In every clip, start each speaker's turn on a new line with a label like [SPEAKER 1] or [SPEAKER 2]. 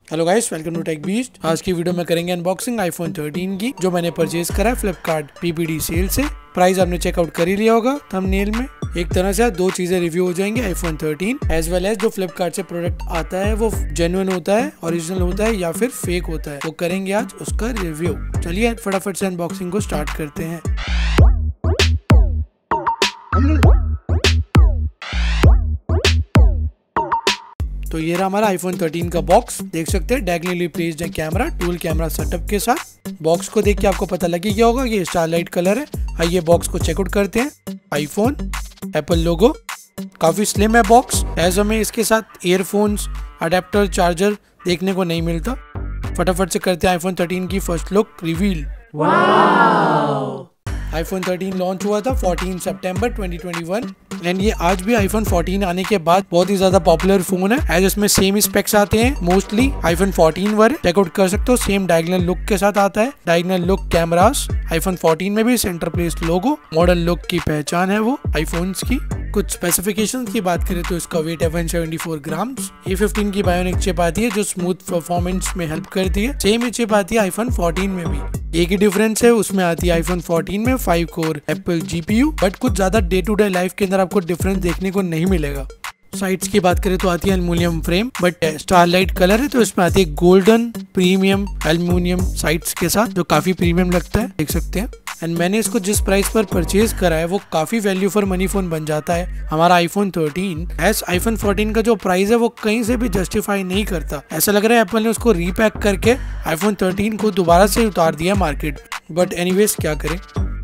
[SPEAKER 1] Hello guys, welcome to tech beast. आज की video में करेंगे अनबॉक्सिंग आईफोन 13 की, जो मैंने परचेज करा है फ्लिपकार्ट पीपीडी सेल से। प्राइस आपने चेकआउट कर ही लिया होगा थंबनेल में। एक तरह से दो चीजें रिव्यू हो जाएंगे, आईफोन 13 एज वेल एज जो फ्लिपकार्ट से प्रोडक्ट आता है वो जेन्युइन होता है, ओरिजिनल होता है या फिर फेक होता है, वो करेंगे आज उसका रिव्यू। चलिए फटाफट से अनबॉक्सिंग को स्टार्ट करते हैं। तो ये रहा हमारा आईफोन 13 का बॉक्स। देख सकते हैं डायगोनली प्लेस्ड है कैमरा, डुअल कैमरा सेटअप के साथ। बॉक्स को देख के आपको पता लगी क्या होगा, ये स्टारलाइट कलर है। आइए बॉक्स को चेकआउट करते हैं। आईफोन, एप्पल लोगो, काफी स्लिम है बॉक्स। एज हमें इसके साथ ईयरफोन्स, अडेप्टर, चार्जर देखने को नहीं मिलता। फटाफट से करते हैं आईफोन 13 की first look reveal. IPhone 13 launch हुआ था 14 सितंबर 2021 एंड ये आज भी आईफोन 14 आने के बाद बहुत ही ज्यादा पॉपुलर फोन है। एज इसमें सेम स्पेक्स आते हैं मोस्टली आईफोन 14 वाले, चेकआउट कर सकते हो। सेम डायगोनल लुक के साथ आता है, डायगोनल लुक कैमरास। आईफोन 14 में भी centre placed logo, modern look की पहचान है वो आईफोन्स की। कुछ स्पेसिफिकेशंस की बात करें तो इसका वेट है 174 ग्राम्स। A15 की बायोनिक चिप आती है जो स्मूथ परफॉर्मेंस में हेल्प करती है। सेम ही चिप आती है आईफोन 14 में भी। एक ही डिफरेंस है, उसमें आती है आईफोन 14 में 5 कोर एप्पल GPU, बट कुछ ज्यादा डे टू डे लाइफ के अंदर आपको डिफरेंस देखने को नहीं मिलेगा। साइड्स की बात करें तो आती है aluminium frame, but starlight colour है तो इसमें आती है गोल्डन प्रीमियम एल्युमिनियम साइड्स के साथ, जो काफी प्रीमियम लगता है, देख सकते हैं। एंड मैंने इसको जिस प्राइस पर परचेज करा है वो काफी वैल्यू फॉर मनी फोन बन जाता है हमारा आईफोन 13। एस आईफोन 14 का जो प्राइस है वो कहीं से भी जस्टिफाई नहीं करता। ऐसा लग रहा है एप्पल ने उसको रीपैक करके आईफोन 13 को दोबारा से उतार दिया मार्केट। बट एनीवेज क्या करें।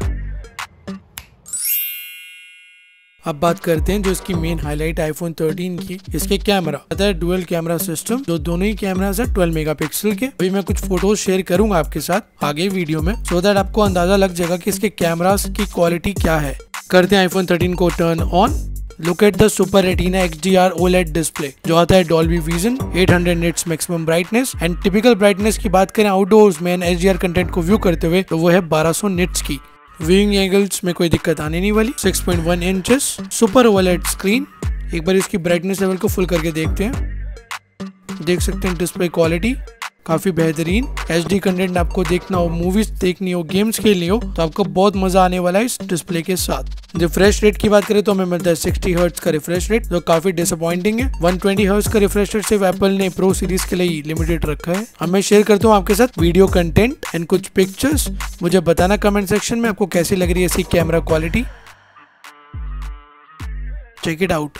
[SPEAKER 1] अब बात करते हैं जो इसकी मेन हाईलाइट आईफोन 13 की, इसके कैमरा। आता है डुअल कैमरा सिस्टम, जो दोनों ही कैमरास है 12 मेगापिक्सल के। अभी मैं कुछ फोटोज शेयर करूंगा आपके साथ आगे वीडियो में, सो दैट आपको अंदाजा लग जाएगा कि इसके कैमरास की क्वालिटी क्या है। करते हैं आईफोन 13 को turn on. Look at the super retina XDR OLED display, जो आता है Dolby vision, 800 nits maximum brightness. And typical brightness की बात करें आउटडोर्स में HDR कंटेंट को व्यू करते हुए तो वो है 1200 निट्स की। व्यूइंग एंगल्स में कोई दिक्कत आने नहीं वाली। 6.1 इंचेस सुपर OLED स्क्रीन। एक बार इसकी ब्राइटनेस लेवल को फुल करके देखते हैं। देख सकते हैं डिस्प्ले क्वालिटी काफी बेहतरीन। HD कंटेंट आपको देखना हो, मूवीज देखनी हो, गेम्स खेलनी हो तो आपको बहुत मजा आने वाला है इस डिस्प्ले के साथ। रिफ्रेश रेट की बात करें तो हमें मिलता है 60 हर्ट्ज का रिफ्रेश रेट, जो काफी डिसअपॉइंटिंग है। 120 हर्ट्ज का रिफ्रेश रेट सिर्फ एप्पल ने प्रो सीरीज के लिए लिमिटेड रखा है। अब मैं शेयर करता हूँ आपके साथ वीडियो कंटेंट एंड कुछ पिक्चर्स। मुझे बताना कमेंट सेक्शन में आपको कैसी लग रही है इसकी camera quality. Check it out.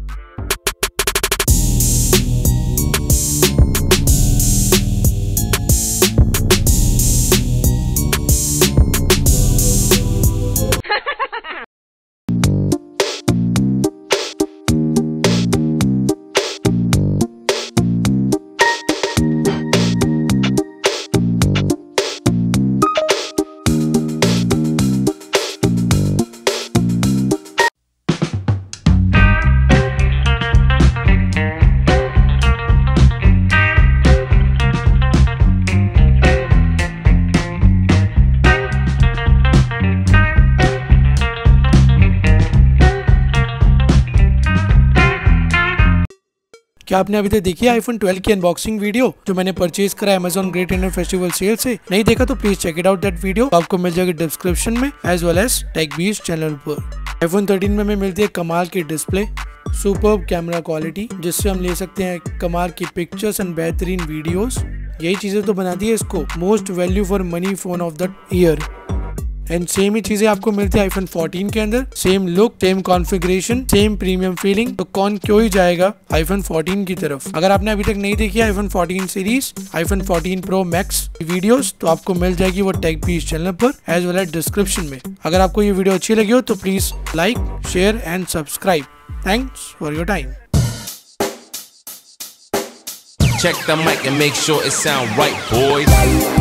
[SPEAKER 1] क्या आपने अभी तक देखी है आईफोन 12 की अनबॉक्सिंग वीडियो जो मैंने परचेज करा Amazon great Indian festival sale से? नहीं देखा तो please check it out that video, आपको मिल जाएगी डिस्क्रिप्शन में as well as tech beast channel पर। आईफोन 13 में हमें मिलती है कमाल की डिस्प्ले, सुपर्ब कैमरा क्वालिटी, जिससे हम ले सकते हैं कमाल की पिक्चर्स एंड बेहतरीन वीडियोस। यही चीजें तो बनाती है इसको most value for money phone of the year. And same ही चीजें आपको मिलती है आईफोन 14 के अंदर। Same look, same configuration, same premium feeling. तो कौन क्यों ही जाएगा आईफोन 14 की तरफ। अगर आपने अभी तक नहीं देखी iPhone 14 series, iPhone 14 pro max videos, तो आपको मिल जाएगी वो टेक बीस्ट चैनल पर एज वेल एज डिस्क्रिप्शन में। अगर आपको ये वीडियो अच्छी लगी हो तो please like, share and subscribe. Thanks for your time.
[SPEAKER 2] Check the mic and make sure it sound right, boys.